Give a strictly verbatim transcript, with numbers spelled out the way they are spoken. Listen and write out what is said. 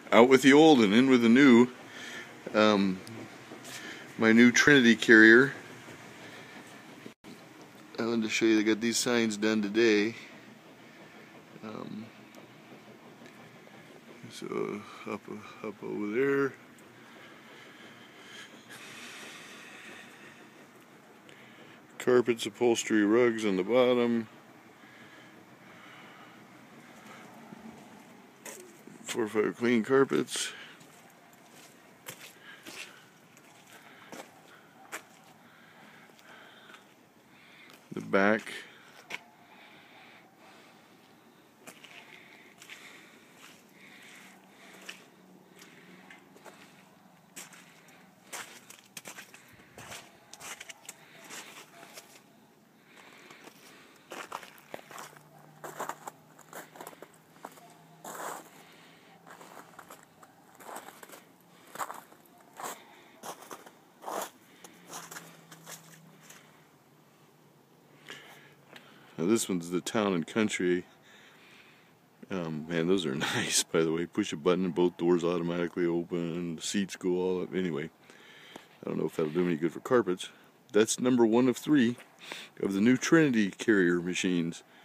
Out with the old and in with the new. Um, my new Trinity carrier. I wanted to show you, they got these signs done today. Um, so up, up over there. Carpets, upholstery, rugs on the bottom. Four or five clean carpets. The back. Now this one's the town and country. Um, man, those are nice, by the way. Push a button and both doors automatically open. The seats go all up. Anyway, I don't know if that'll do any good for carpets. That's number one of three of the new Trinity carrier machines.